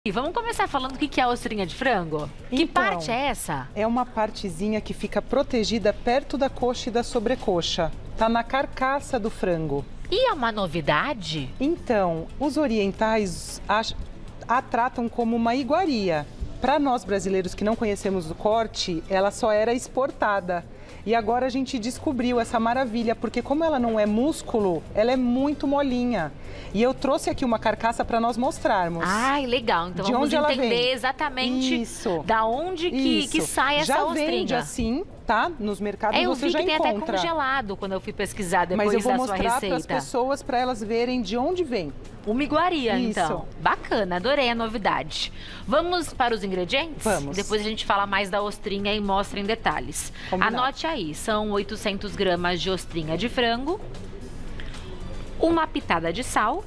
E vamos começar falando o que é a ostrinha de frango? Que parte é essa? É uma partezinha que fica protegida perto da coxa e da sobrecoxa. Tá na carcaça do frango. E é uma novidade? Então, os orientais a tratam como uma iguaria. Para nós brasileiros que não conhecemos o corte, ela só era exportada. E agora a gente descobriu essa maravilha, porque como ela não é músculo, ela é muito molinha. E eu trouxe aqui uma carcaça para nós mostrarmos. Ai, legal. Então de vamos onde ela entender vem. exatamente Isso. da onde que sai essa já ostrinha. Vende assim, tá? Nos mercados eu você vi já que tem encontra. até congelado quando eu fui pesquisar depois Mas eu vou da sua mostrar receita. para as pessoas, para elas verem de onde vem. Uma iguaria, Isso. então. Bacana, adorei a novidade. Vamos para os ingredientes? Vamos. Depois a gente fala mais da ostrinha e mostra em detalhes. Combinado. Anote aí, são 800 gramas de ostrinha de frango, uma pitada de sal,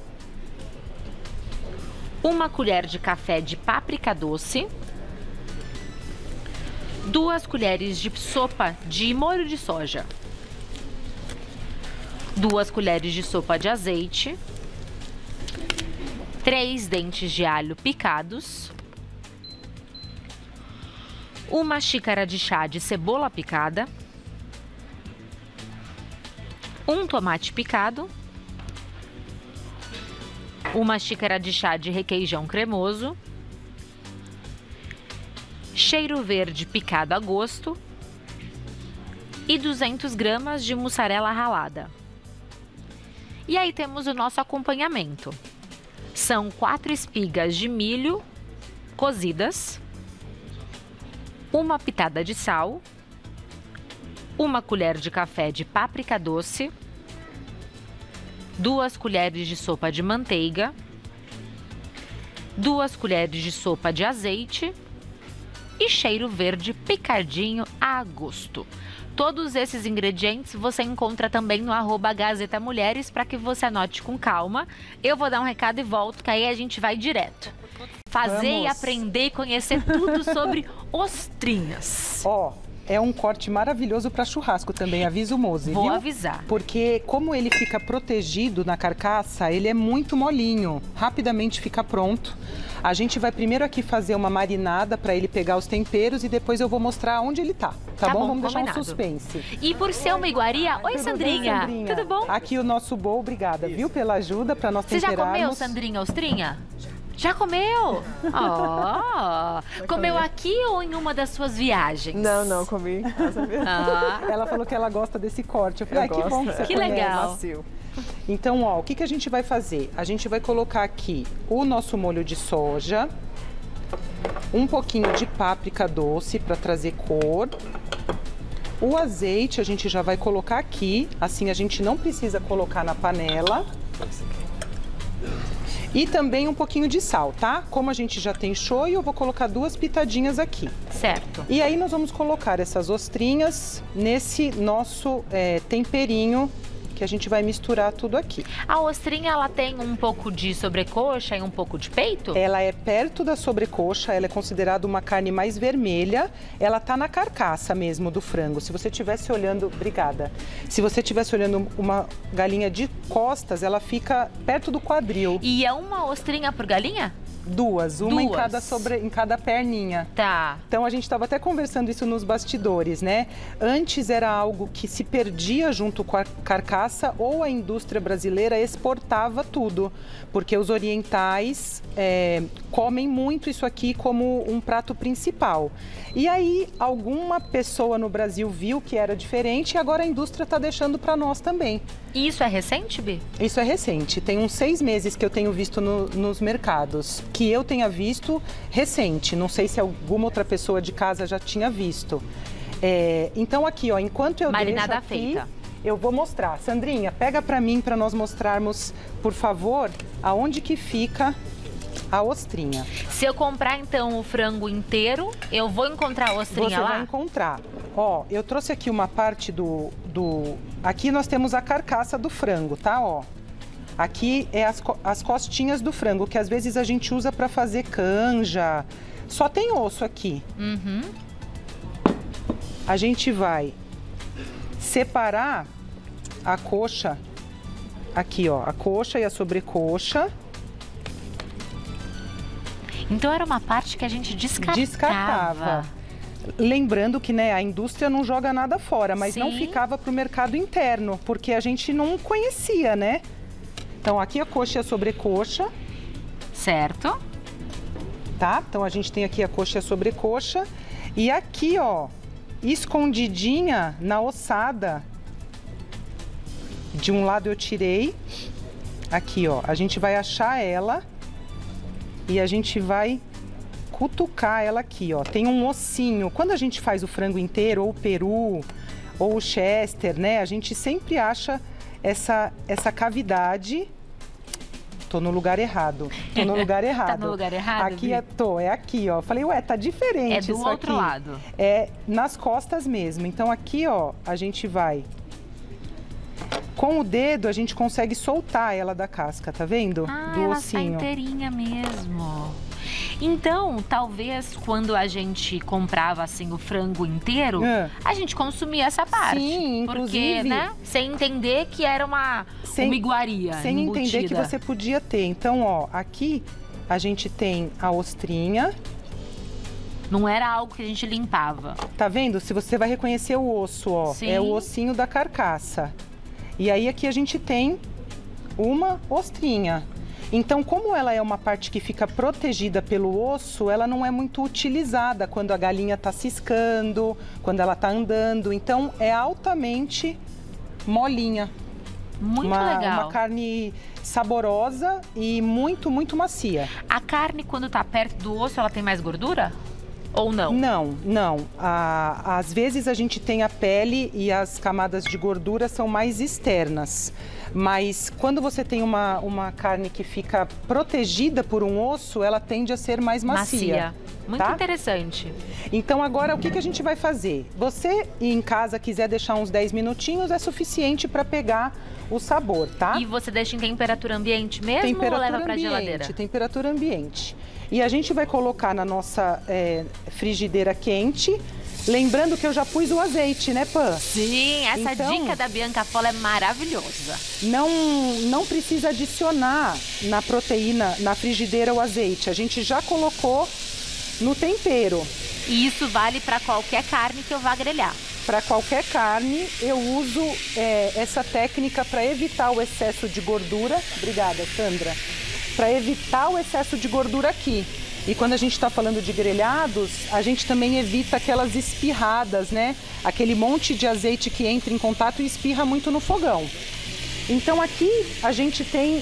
uma colher de café de páprica doce, 2 colheres de sopa de molho de soja, 2 colheres de sopa de azeite, 3 dentes de alho picados, 1 xícara de chá de cebola picada, 1 tomate picado, 1 xícara de chá de requeijão cremoso, cheiro verde picado a gosto e 200 gramas de mussarela ralada. E aí temos o nosso acompanhamento. São 4 espigas de milho cozidas, 1 pitada de sal, 1 colher de café de páprica doce, 2 colheres de sopa de manteiga, 2 colheres de sopa de azeite e cheiro verde picadinho a gosto. Todos esses ingredientes você encontra também no @Gazeta Mulheres para que você anote com calma. Eu vou dar um recado e volto, que aí a gente vai direto. Fazer e aprender e conhecer tudo sobre ostrinhas. Ó, é um corte maravilhoso para churrasco também, avisa o Mose, Vou viu? avisar. Porque como ele fica protegido na carcaça, ele é muito molinho, rapidamente fica pronto. A gente vai primeiro aqui fazer uma marinada para ele pegar os temperos e depois eu vou mostrar onde ele tá bom? Vamos deixar um suspense. E por ser uma iguaria, oi Sandrinha. Sandrinha, Tudo bom? Aqui o nosso bowl, obrigada, viu, pela ajuda para nós temperarmos. Você já comeu, Sandrinha, ostrinha? Já comeu? Comeu aqui ou em uma das suas viagens? Não, comi. Ela falou que ela gosta desse corte. Eu falei, que bom que você Que conhece. legal. Macio. Então, ó, o que a gente vai fazer? A gente vai colocar aqui o nosso molho de soja, um pouquinho de páprica doce para trazer cor. O azeite a gente já vai colocar aqui, assim a gente não precisa colocar na panela. E também um pouquinho de sal, tá? Como a gente já tem shoyu, eu vou colocar 2 pitadinhas aqui. Certo. E aí nós vamos colocar essas ostrinhas nesse nosso temperinho, que a gente vai misturar tudo aqui. A ostrinha, ela tem um pouco de sobrecoxa e um pouco de peito? Ela é perto da sobrecoxa, ela é considerada uma carne mais vermelha. Ela tá na carcaça mesmo do frango. Se você estivesse olhando, obrigada. Se você estivesse olhando uma galinha de costas, ela fica perto do quadril. E é uma ostrinha por galinha? 2, uma em Duas. em cada perninha. Tá. Então a gente estava até conversando isso nos bastidores, né? Antes era algo que se perdia junto com a carcaça ou a indústria brasileira exportava tudo, porque os orientais comem muito isso aqui como um prato principal. E aí alguma pessoa no Brasil viu que era diferente e agora a indústria está deixando para nós também. E isso é recente, Bi? Isso é recente, tem uns 6 meses que eu tenho visto nos mercados, que eu tenha visto recente, não sei se alguma outra pessoa de casa já tinha visto. Então aqui, ó, enquanto eu Marinada deixo aqui, feita. eu vou mostrar. Sandrinha, pega pra mim para nós mostrarmos, por favor, aonde que fica a ostrinha. Se eu comprar, então, o frango inteiro, eu vou encontrar a ostrinha Você lá? vai encontrar. Ó, eu trouxe aqui uma parte Aqui nós temos a carcaça do frango, tá? Ó. Aqui é as costinhas do frango, que às vezes a gente usa para fazer canja. Só tem osso aqui. Uhum. A gente vai separar a coxa, aqui ó, a coxa e a sobrecoxa. Então era uma parte que a gente descartava. Lembrando que, né, a indústria não joga nada fora, mas não Sim. ficava para o mercado interno, porque a gente não conhecia, né? Então aqui a coxa e a sobrecoxa, Certo? tá? Então a gente tem aqui a coxa e a sobrecoxa. E aqui, ó, escondidinha na ossada, de um lado eu tirei, aqui, ó, a gente vai achar ela e a gente vai cutucar ela aqui, ó. Tem um ossinho. Quando a gente faz o frango inteiro, ou o peru, ou o chester, né? A gente sempre acha essa cavidade. Tô no lugar errado. Tô no lugar errado. Tá no lugar errado, Aqui Vi? é aqui, ó. Falei, ué, tá diferente É do isso outro aqui. lado. É nas costas mesmo. Então aqui, ó, a gente vai... Com o dedo, a gente consegue soltar ela da casca, tá vendo? Ah, do ela ossinho. tá inteirinha mesmo. Então, talvez quando a gente comprava assim o frango inteiro, a gente consumia essa parte. Sim, inclusive. Porque, né? Sem entender que era uma iguaria. Sem entender que embutida. você podia ter. Então, ó, aqui a gente tem a ostrinha. Não era algo que a gente limpava. Tá vendo? Se você vai reconhecer o osso, ó, Sim. é o ossinho da carcaça. E aí aqui a gente tem uma ostrinha. Então, como ela é uma parte que fica protegida pelo osso, ela não é muito utilizada quando a galinha tá ciscando, quando ela tá andando. Então, é altamente molinha. Muito legal. Uma carne saborosa e muito, muito macia. A carne, quando tá perto do osso, ela tem mais gordura? Ou não? Não. Às vezes a gente tem a pele e as camadas de gordura são mais externas. Mas quando você tem uma carne que fica protegida por um osso, ela tende a ser mais macia. Muito interessante. Então agora o que a gente vai fazer? Você em casa quiser deixar uns 10 minutinhos, é suficiente para pegar o sabor, tá? E você deixa em temperatura ambiente mesmo ou leva para geladeira? Temperatura ambiente. E a gente vai colocar na nossa frigideira quente. Lembrando que eu já pus o azeite, né, Pan? Sim, essa dica da Bianca Folla é maravilhosa. Não precisa adicionar na proteína, na frigideira, o azeite. A gente já colocou no tempero. E isso vale para qualquer carne que eu vá grelhar. Para qualquer carne, eu uso essa técnica para evitar o excesso de gordura. Obrigada, Sandra. Para evitar o excesso de gordura aqui. E quando a gente está falando de grelhados, a gente também evita aquelas espirradas, né? Aquele monte de azeite que entra em contato e espirra muito no fogão. Então aqui a gente tem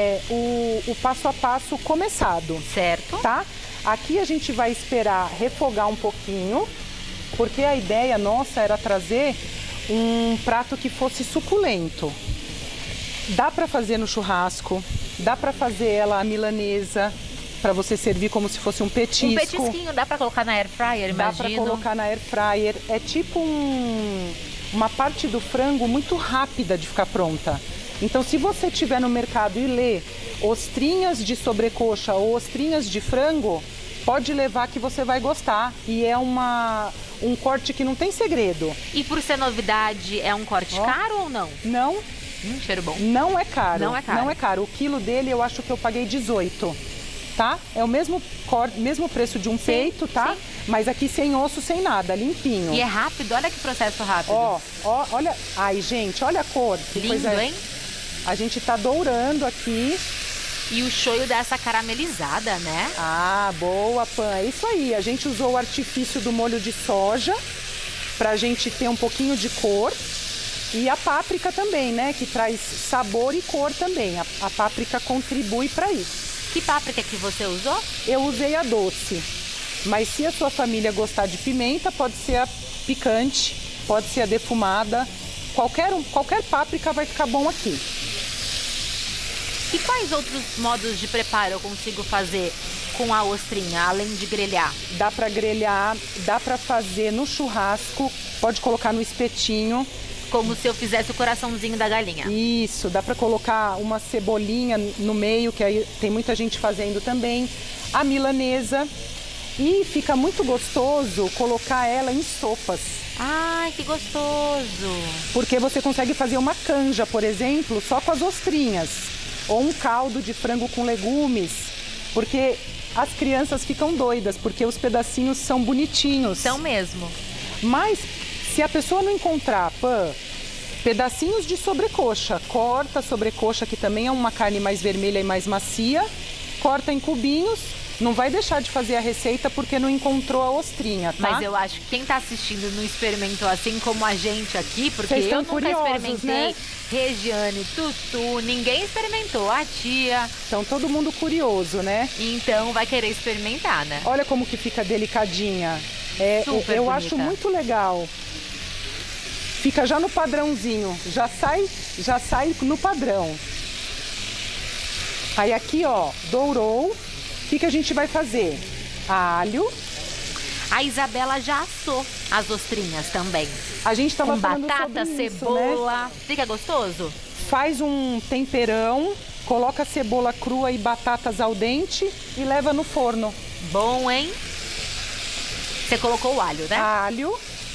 o passo a passo começado. Certo. Tá? Aqui a gente vai esperar refogar um pouquinho, porque a ideia nossa era trazer um prato que fosse suculento. Dá para fazer no churrasco, dá para fazer ela à milanesa, para você servir como se fosse um petisco. Um petisquinho dá para colocar na air fryer, imagino. Dá para colocar na air fryer. É tipo uma parte do frango muito rápida de ficar pronta. Então, se você estiver no mercado e ler ostrinhas de sobrecoxa ou ostrinhas de frango, pode levar que você vai gostar. E é um corte que não tem segredo. E por ser novidade, é um corte caro ou não? Não. Cheiro bom. Não é caro. Não é caro. Não é caro. O quilo dele eu acho que eu paguei 18, tá? É o mesmo preço de um peito, tá? Sim. Mas aqui sem osso, sem nada, limpinho. E é rápido, olha que processo rápido. Ó, olha. Ai, gente, olha a cor. Lindo, hein? A gente tá dourando aqui. E o shoyu dá essa caramelizada, né? Ah, boa, Pan. É isso aí. A gente usou o artifício do molho de soja pra gente ter um pouquinho de cor. E a páprica também, né? Que traz sabor e cor também. A páprica contribui para isso. Que páprica que você usou? Eu usei a doce. Mas se a sua família gostar de pimenta, pode ser a picante, pode ser a defumada. Qualquer páprica vai ficar bom aqui. E quais outros modos de preparo eu consigo fazer com a ostrinha, além de grelhar? Dá para grelhar, dá para fazer no churrasco, pode colocar no espetinho. Como se eu fizesse o coraçãozinho da galinha. Isso, dá para colocar uma cebolinha no meio, que aí tem muita gente fazendo também. A milanesa. E fica muito gostoso colocar ela em sopas. Ai, que gostoso! Porque você consegue fazer uma canja, por exemplo, só com as ostrinhas. Ou um caldo de frango com legumes. Porque as crianças ficam doidas, porque os pedacinhos são bonitinhos. São mesmo. Mas, se a pessoa não encontrar, pedacinhos de sobrecoxa, corta a sobrecoxa, que também é uma carne mais vermelha e mais macia, corta em cubinhos, não vai deixar de fazer a receita porque não encontrou a ostrinha, tá? Mas eu acho que quem tá assistindo não experimentou assim como a gente aqui, porque Vocês eu estão nunca curiosos, experimentei. né? Regiane, Tutu, ninguém experimentou, a tia. Então todo mundo curioso, né? Então vai querer experimentar, né? Olha como que fica delicadinha. Super eu bonita. acho muito legal. Fica já no padrãozinho, já sai no padrão. Aí aqui, ó, dourou. O que a gente vai fazer? Alho. A Isabela já assou as ostrinhas também. A gente estava Com falando batata, sobre isso, cebola. né? Fica gostoso? Faz um temperão, coloca cebola crua e batatas al dente e leva no forno. Bom, hein? Você colocou o alho, né? Alho.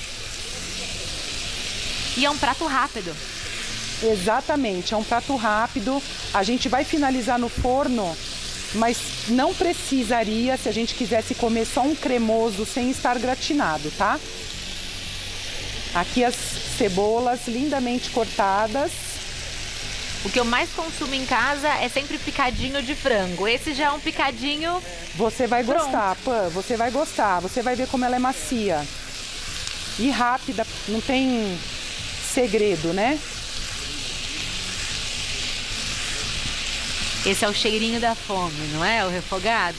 E é um prato rápido. Exatamente, é um prato rápido. A gente vai finalizar no forno, mas não precisaria se a gente quisesse comer só um cremoso sem estar gratinado, tá? Aqui as cebolas lindamente cortadas. O que eu mais consumo em casa é sempre picadinho de frango. Esse já é um picadinho. Você vai gostar, Pã, você vai gostar. Você vai ver como ela é macia. E rápida, não tem segredo, né? Esse é o cheirinho da fome, não é? O refogado?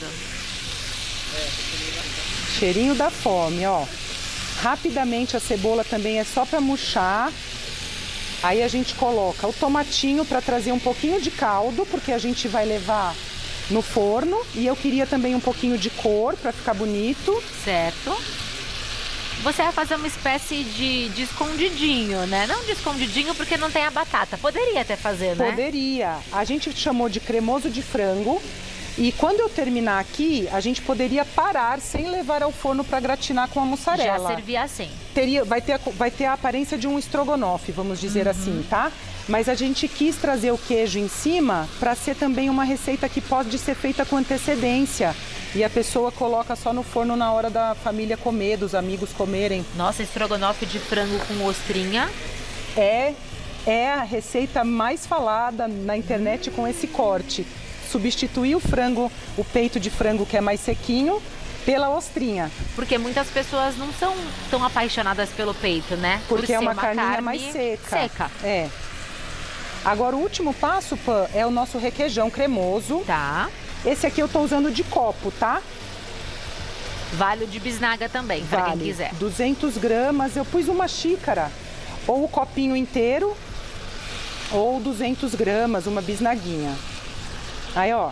Cheirinho da fome, ó. Rapidamente a cebola também é só para murchar. Aí a gente coloca o tomatinho para trazer um pouquinho de caldo, porque a gente vai levar no forno. E eu queria também um pouquinho de cor para ficar bonito. Certo. Você vai fazer uma espécie de escondidinho, né? Não de escondidinho porque não tem a batata. Poderia até fazer, né? Poderia. A gente chamou de cremoso de frango. E quando eu terminar aqui, a gente poderia parar sem levar ao forno para gratinar com a mussarela. Já servia assim. Vai ter a aparência de um estrogonofe, vamos dizer assim, tá? Mas a gente quis trazer o queijo em cima para ser também uma receita que pode ser feita com antecedência. E a pessoa coloca só no forno na hora da família comer, dos amigos comerem. Nossa, estrogonofe de frango com ostrinha. É a receita mais falada na internet com esse corte. Substituir o frango, o peito de frango que é mais sequinho, pela ostrinha. Porque muitas pessoas não são tão apaixonadas pelo peito, né? Porque é uma carninha carne mais seca. Seca. É. Agora o último passo, Pã, é o nosso requeijão cremoso. Tá. Esse aqui eu tô usando de copo, tá? Vale o de bisnaga também, para quem quiser. 200 gramas, eu pus uma xícara. Ou o copinho inteiro, ou 200 gramas, uma bisnaguinha. Aí, ó.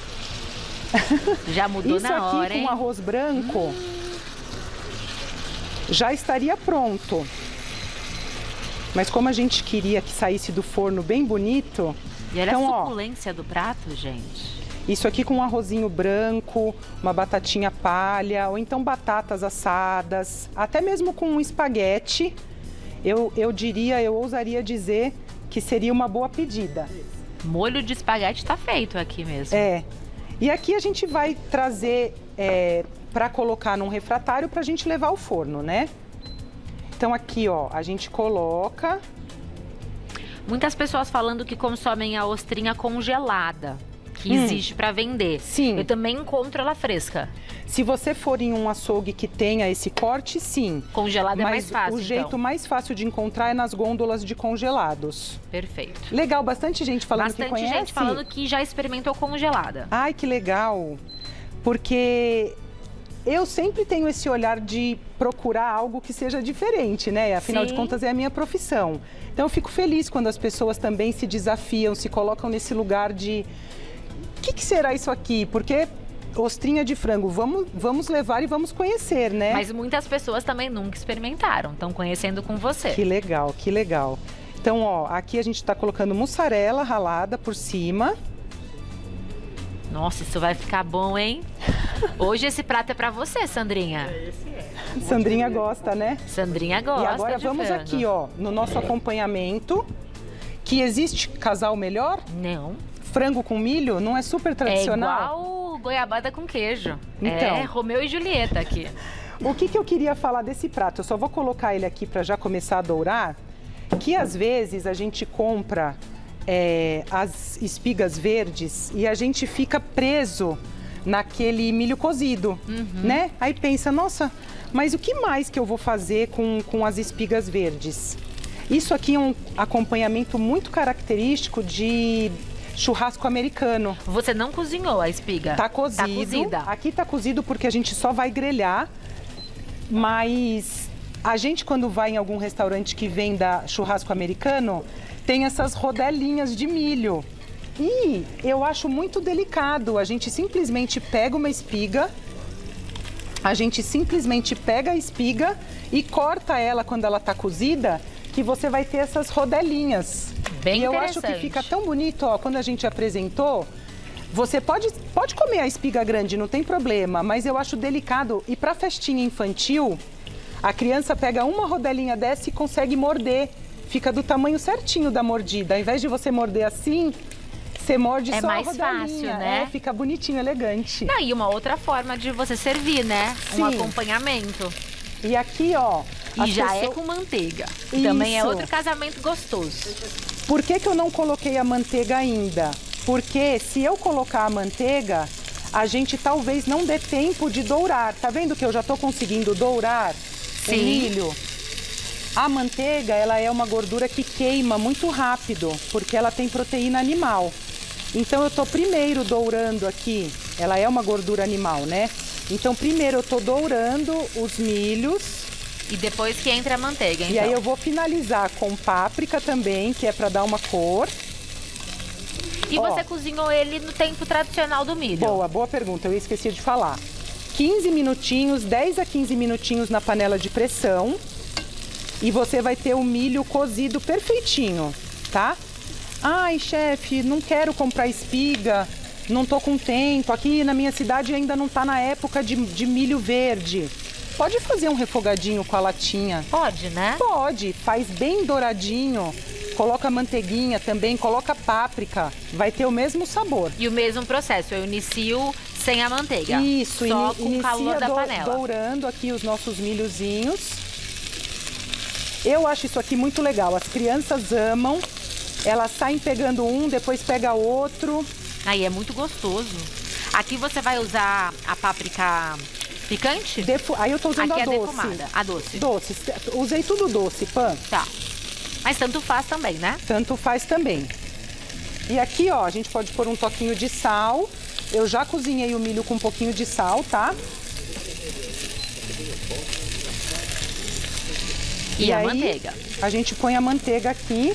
Já mudou Isso na aqui hora, hein? com arroz branco já estaria pronto. Mas como a gente queria que saísse do forno bem bonito... E olha então, a suculência do prato, gente. Isso aqui com um arrozinho branco, uma batatinha palha, ou então batatas assadas, até mesmo com um espaguete, eu ousaria dizer que seria uma boa pedida. Molho de espaguete tá feito aqui mesmo. É. E aqui a gente vai trazer para colocar num refratário para a gente levar ao forno, né? Então aqui, ó, a gente coloca... Muitas pessoas falando que consomem a ostrinha congelada, que existe para vender. Sim. Eu também encontro ela fresca. Se você for em um açougue que tenha esse corte, sim. Congelada é mais Mas fácil, o jeito então. mais fácil de encontrar é nas gôndolas de congelados. Perfeito. Legal, bastante gente falando que conhece. Bastante gente falando que já experimentou congelada. Ai, que legal. Porque eu sempre tenho esse olhar de procurar algo que seja diferente, né? Afinal de contas, é a minha profissão. Então, eu fico feliz quando as pessoas também se desafiam, se colocam nesse lugar de... O que será isso aqui? Porque ostrinha de frango, vamos levar e vamos conhecer, né? Mas muitas pessoas também nunca experimentaram, estão conhecendo com você. Que legal, que legal. Então, ó, aqui a gente tá colocando mussarela ralada por cima. Nossa, isso vai ficar bom, hein? Hoje esse prato é pra você, Sandrinha. Sandrinha gosta, né? Sandrinha gosta. E agora de vamos frango. aqui, ó, no nosso acompanhamento, que existe casal melhor? Não. Frango com milho, não é super É tradicional? igual o goiabada com queijo. Então. É Romeu e Julieta aqui. O que eu queria falar desse prato? Eu só vou colocar ele aqui para já começar a dourar. Que às vezes a gente compra as espigas verdes e a gente fica preso naquele milho cozido, né? Aí pensa, nossa, mas o que mais que eu vou fazer com as espigas verdes? Isso aqui é um acompanhamento muito característico de churrasco americano. Você não cozinhou a espiga? Tá cozido. Tá cozida. Aqui tá cozido porque a gente só vai grelhar, mas a gente quando vai em algum restaurante que venda churrasco americano, tem essas rodelinhas de milho. E eu acho muito delicado, a gente simplesmente pega uma espiga, a espiga e corta ela quando ela tá cozida, que você vai ter essas rodelinhas. Bem e eu interessante. acho que fica tão bonito, ó, quando a gente apresentou, você pode comer a espiga grande, não tem problema, mas eu acho delicado. E para festinha infantil, a criança pega uma rodelinha dessa e consegue morder. Fica do tamanho certinho da mordida. Ao invés de você morder assim, você morde só a rodelinha. É mais fácil, né? Fica bonitinho, elegante. Não, e uma outra forma de você servir, né? Sim. Um acompanhamento. E aqui, ó... E já é com manteiga. Isso. Também é outro casamento gostoso. Por que eu não coloquei a manteiga ainda? Porque se eu colocar a manteiga, a gente talvez não dê tempo de dourar. Tá vendo que eu já tô conseguindo dourar o milho? A manteiga, ela é uma gordura que queima muito rápido, porque ela tem proteína animal. Então eu tô primeiro dourando aqui, ela é uma gordura animal, né? Então primeiro eu tô dourando os milhos. E depois que entra a manteiga, então. E aí eu vou finalizar com páprica também, que é para dar uma cor. E você cozinhou ele no tempo tradicional do milho? Boa pergunta, eu esqueci de falar. 15 minutinhos, 10 a 15 minutinhos na panela de pressão. E você vai ter o milho cozido perfeitinho, tá? Ai, chefe, não quero comprar espiga, não tô com tempo. Aqui na minha cidade ainda não tá na época de milho verde. Pode fazer um refogadinho com a latinha. Pode, né? Pode, faz bem douradinho. Coloca manteiguinha também, coloca páprica. Vai ter o mesmo sabor. E o mesmo processo, eu inicio sem a manteiga. Isso, só com o calor da panela. Dourando aqui os nossos milhozinhos. Eu acho isso aqui muito legal. As crianças amam. Elas saem pegando um, depois pega outro. Aí é muito gostoso. Aqui você vai usar a páprica... Picante? Aí eu tô usando aqui a doce. Defumada. A doce. Doce. Usei tudo doce, Pan. Tá. Mas tanto faz também, né? Tanto faz também. E aqui, ó, a gente pode pôr um toquinho de sal. Eu já cozinhei o milho com um pouquinho de sal, tá? E a manteiga. A gente põe a manteiga aqui.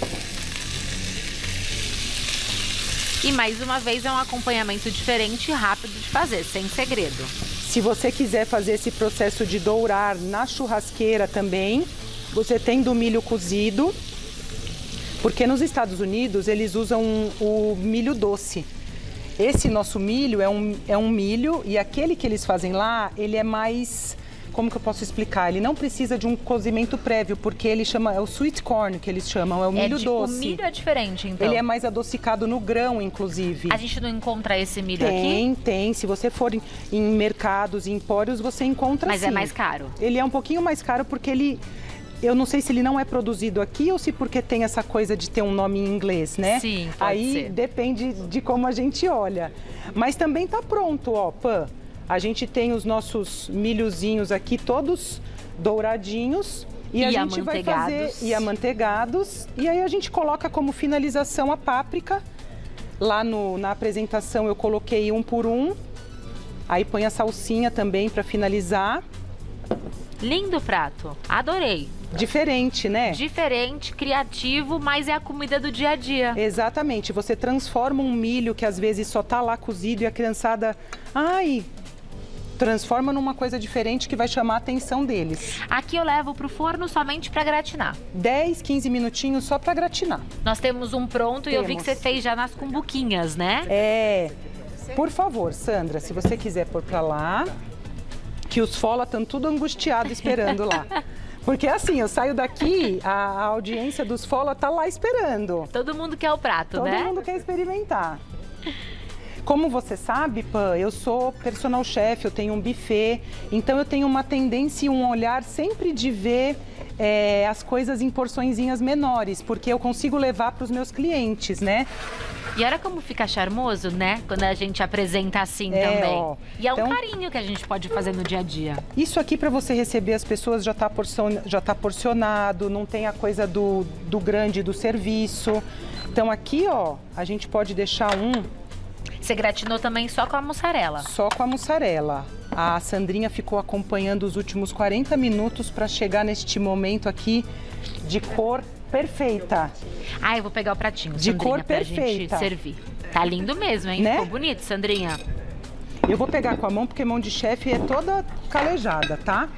E mais uma vez é um acompanhamento diferente e rápido de fazer, sem segredo. Se você quiser fazer esse processo de dourar na churrasqueira também, você tem do milho cozido, porque nos Estados Unidos eles usam o milho doce. Esse nosso milho é um milho e aquele que eles fazem lá, ele é mais... Como que eu posso explicar? Ele não precisa de um cozimento prévio, porque ele chama, é o sweet corn que eles chamam, é o milho doce. O milho é diferente, então? Ele é mais adocicado no grão, inclusive. A gente não encontra esse milho aqui? Tem. Se você for em mercados, em empórios, você encontra sim. Mas é mais caro? Ele é um pouquinho mais caro porque ele... Eu não sei se ele não é produzido aqui ou se porque tem essa coisa de ter um nome em inglês, né? Sim, pode Aí ser. Depende de como a gente olha. Mas também tá pronto, ó, Pan. A gente tem os nossos milhozinhos aqui todos douradinhos e a gente vai fazer amanteigados. E aí a gente coloca como finalização a páprica. Lá na apresentação eu coloquei um por um. Aí põe a salsinha também para finalizar. Lindo prato, adorei. Diferente, né? Diferente, criativo, mas é a comida do dia a dia. Exatamente, você transforma um milho que às vezes só tá lá cozido e a criançada... Ai... Transforma numa coisa diferente que vai chamar a atenção deles. Aqui eu levo pro forno somente para gratinar. 10, 15 minutinhos só para gratinar. Nós temos um pronto e eu vi que você fez já nas cumbuquinhas, né? É. Por favor, Sandra, se você quiser pôr para lá, que os fola estão tudo angustiados esperando lá. Porque assim, eu saio daqui, a audiência dos fola tá lá esperando. Todo mundo quer o prato, né? Todo mundo quer experimentar. Como você sabe, Pan, eu sou personal chef, eu tenho um buffet, então eu tenho uma tendência e um olhar sempre de ver as coisas em porçõezinhas menores, porque eu consigo levar para os meus clientes, né? E olha como fica charmoso, né? Quando a gente apresenta assim também. Ó, e é então, um carinho que a gente pode fazer no dia a dia. Isso aqui para você receber as pessoas já tá porcionado, não tem a coisa do grande do serviço. Então aqui, ó, a gente pode deixar Você gratinou também só com a mussarela? Só com a mussarela. A Sandrinha ficou acompanhando os últimos 40 minutos para chegar neste momento aqui de cor perfeita. Eu vou pegar o pratinho, de Sandrinha, cor pra perfeita. gente servir. Tá lindo mesmo, hein? Né? Ficou bonito, Sandrinha. Eu vou pegar com a mão, porque mão de chefe é toda calejada, tá?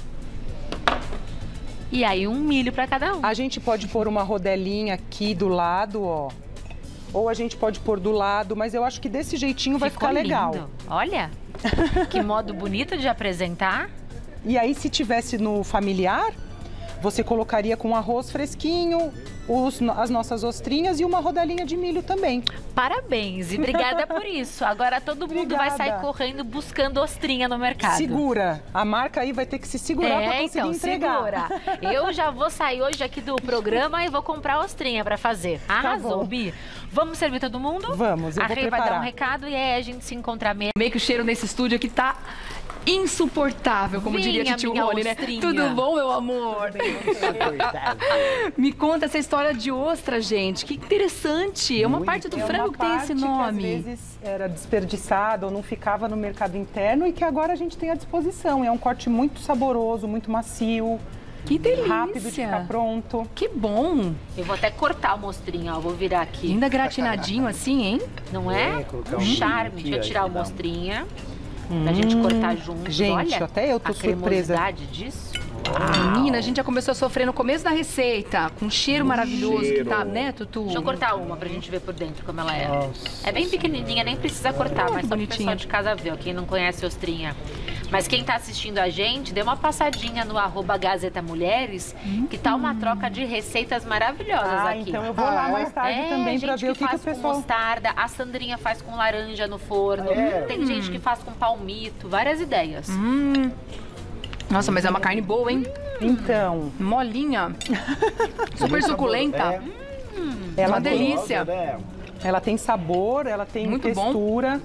E aí, um milho para cada um. A gente pode pôr uma rodelinha aqui do lado, ó. Ou a gente pode pôr do lado, mas eu acho que desse jeitinho vai ficar legal. Lindo. Olha, que modo bonito de apresentar. E aí, se tivesse no familiar, você colocaria com arroz fresquinho, as nossas ostrinhas e uma rodelinha de milho também. Parabéns e obrigada por isso. Agora todo mundo vai sair correndo buscando ostrinha no mercado. Segura. A marca aí vai ter que se segurar para conseguir entregar. Segura. Eu já vou sair hoje aqui do programa e vou comprar ostrinha para fazer. Arrasou, Bi. Vamos servir todo mundo? Vamos, eu vou preparar. Vai dar um recado e aí a gente se encontra mesmo. Meio que o cheiro nesse estúdio aqui tá insuportável, como diria Titio Rony, né? Tudo bom, meu amor? Me conta essa história de ostra, gente. Que interessante. É uma parte do frango que tem esse nome. Que às vezes era desperdiçada ou não ficava no mercado interno e que agora a gente tem à disposição. É um corte muito saboroso, muito macio. Que delícia. Rápido de ficar pronto. Que bom. Eu vou até cortar o mostrinho, ó. Vou virar aqui. Ainda gratinadinho assim, hein? Não é? Colocar Um charme. Deixa eu tirar o mostrinha. Pra gente cortar junto. Gente, olha, até eu tô surpresa. A cremosidade disso. Menina, a gente já começou a sofrer no começo da receita, com um cheiro maravilhoso que tá, né, Tutu? Deixa eu cortar uma pra gente ver por dentro como ela é. Nossa. É bem pequenininha, nem precisa cortar, mas só pro pessoal de casa ver, ó, quem não conhece ostrinha. Mas quem tá assistindo a gente, dê uma passadinha no @Gazeta Mulheres, que tá uma troca de receitas maravilhosas aqui. Então eu vou lá mais tarde também pra ver o que o faz pessoal... com mostarda, a Sandrinha faz com laranja no forno, tem gente que faz com palmito, várias ideias. Nossa, mas é uma carne boa, hein? Então, Molinha. Super suculenta. ela Uma delícia. Ela tem sabor, ela tem Muito bom. textura.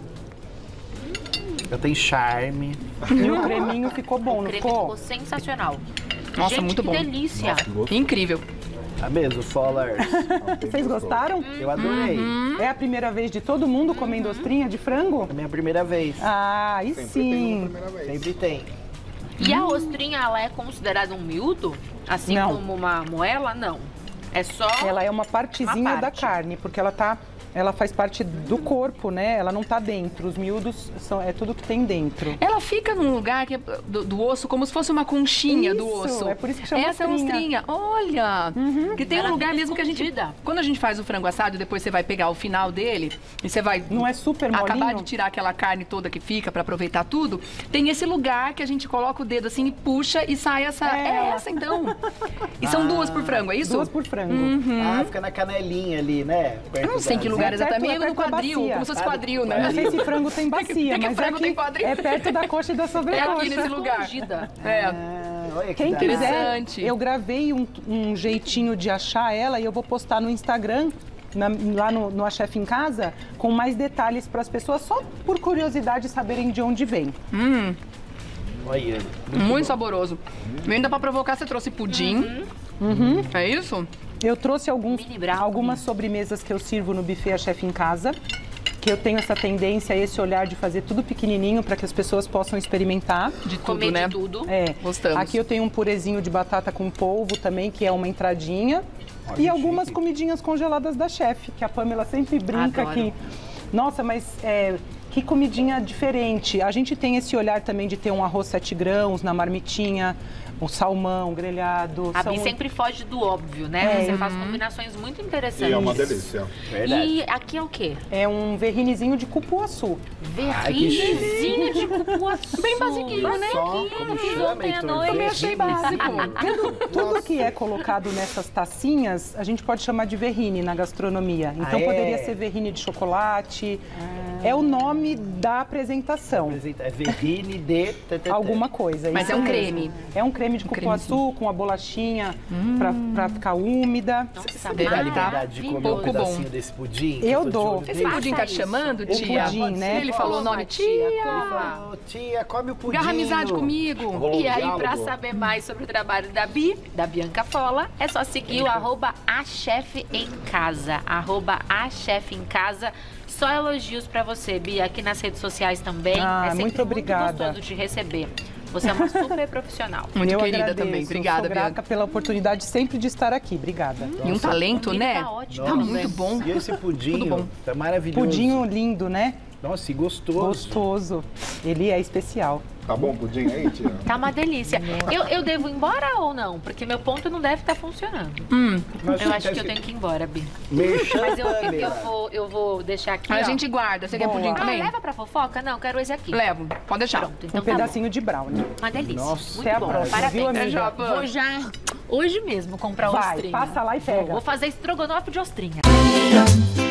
Eu tenho charme. E o creminho ficou bom, O não creme ficou? ficou sensacional. Nossa, gente, muito que bom. delícia. Incrível. Tá mesmo, Solars. Vocês gostaram? Eu adorei. É a primeira vez de todo mundo comendo ostrinha de frango? É a minha primeira vez. Ah, aí sim. Sempre tem. E a ostrinha, ela é considerada um miúdo? Assim Não. como uma moela? Não. É só... Ela é uma partezinha Uma da parte. carne, porque ela faz parte do corpo, né? Ela não tá dentro. Os miúdos é tudo que tem dentro. Ela fica num lugar que é do osso, como se fosse uma conchinha do Isso, osso. é por isso que chama Essa ostrinha. é a ostrinha. Olha! Que tem Ela um lugar fica mesmo que a gente... escondida. Quando a gente faz o frango assado, depois você vai pegar o final dele e você vai... Não é super molinho? Acabar de tirar aquela carne toda que fica pra aproveitar tudo. Tem esse lugar que a gente coloca o dedo assim e puxa e sai essa... É essa, então. E são duas por frango, é isso? 2 por frango. Ah, fica na canelinha ali, né? Eu não sei em que lugar É exatamente, perto- meio é no perto da quadril, bacia. como se fosse quadril, Eu né? não sei se frango tem bacia, que mas frango aqui tem quadril? é perto da coxa e da É sobrecoxa. aqui nesse lugar. Escondida. É. Ah, olha que Quem quiser, Interessante. eu gravei um jeitinho de achar ela e eu vou postar no Instagram, lá no A Chef em Casa, com mais detalhes para as pessoas, só por curiosidade saberem de onde vem. Olha. Muito saboroso. E ainda pra provocar, você trouxe pudim. É isso? Eu trouxe Mini brownie. algumas sobremesas que eu sirvo no buffet A Chef em Casa, que eu tenho essa tendência, esse olhar de fazer tudo pequenininho para que as pessoas possam experimentar. De tudo, Comer né? de tudo. É. Gostamos. Aqui eu tenho um purezinho de batata com polvo também, que é uma entradinha. E algumas comidinhas congeladas da chefe, que a Pamela sempre brinca Adoro. que... Nossa, mas que comidinha diferente. A gente tem esse olhar também de ter um arroz 7 grãos na marmitinha, o salmão grelhado. A Bi sempre foge do óbvio, né? Você faz combinações muito interessantes. E é uma delícia. Verdade. E aqui é o quê? É um verrinezinho de cupuaçu. Verrinezinho de cupuaçu. Bem basiquinho, né? Só como chama, ontem à Heitor? noite. Eu achei básico. Tudo que é colocado nessas tacinhas, a gente pode chamar de verrine na gastronomia. Então Ah, é? poderia ser verrine de chocolate, É o nome da apresentação. É Verrine de... Alguma coisa. Mas isso é um mesmo. creme. É um creme de cupuaçu com a bolachinha pra ficar úmida. Você dá a liberdade de comer um pedacinho desse pudim? Eu dou. Esse pudim tá te chamando, tia? pudim, né? Ele falou o nome, tia. Ele falou, tia, come o pudim. Garra amizade comigo. E aí, pra saber mais sobre o trabalho da Bianca Fola, é só seguir o @achefemcasa. @achefemcasa. Só elogios pra você, Bia, aqui nas redes sociais também. É sempre muito obrigada. Muito gostoso te receber. Você é uma super profissional. Muito Eu querida agradeço, também. Obrigada, sou grata Bianca. pela oportunidade sempre de estar aqui. Obrigada. E um talento, né? Tá ótimo. Tá muito bom. E esse pudim, Tudo bom. tá maravilhoso. Pudinho lindo, né? Nossa, e gostoso. Gostoso. Ele é especial. Tá bom o pudim aí, tia? Tá uma delícia. Eu devo ir embora ou não? Porque meu ponto não deve estar funcionando. Mas Eu acho que eu tenho que ir embora, Bi. Merchan, Mas Pamela. eu vou deixar aqui, A ó. gente guarda. Você quer pudim também? leva pra fofoca? Não, quero esse aqui. Levo. Pode deixar. Pronto, então Um tá pedacinho de brownie. bom. Uma delícia. Nossa, muito até a bom. próxima, Parabéns. viu, amiga? Vou já, hoje mesmo, comprar Vai, ostrinha. passa lá e pega. Vou fazer estrogonofe de ostrinha.